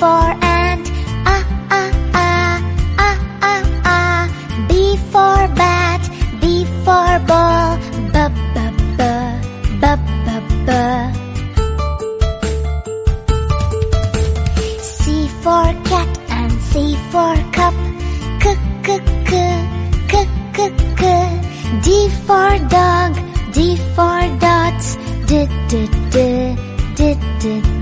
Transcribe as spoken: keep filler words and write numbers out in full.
for ant, ah ah ah, ah ah ah. B for bat, B for ball, b b b, b b b. C for cat and C for cup, k k k, k k k. D for dog, D for dots, d d d, d d d.